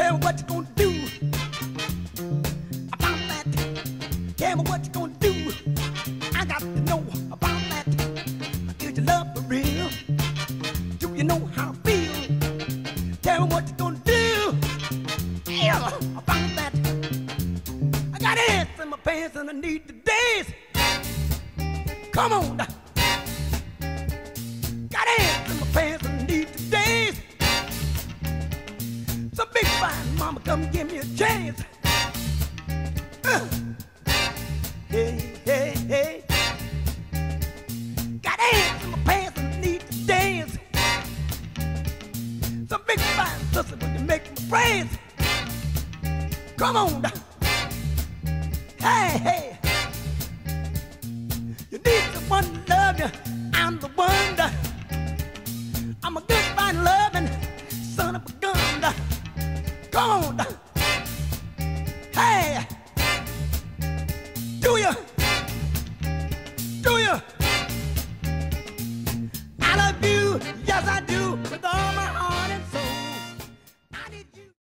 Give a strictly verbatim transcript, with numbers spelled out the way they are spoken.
Tell me what you gonna do about that. Tell me what you gonna do. I got to know about that. Is your love for real? Do you know how I feel? Tell me what you gonna do, yeah, about that. I got ants in my pants and I need to dance. Come on. Got ants in my pants and I need to dance. So big fine mama, come give me a chance. Uh. Hey, hey, hey. Got ants in my pants and I need to dance. So big fine sister, would you make me praise? Come on. Hey, hey. You need someone to love you. I'm the one. I'm a good fine loving son of a gun. Come on. Hey.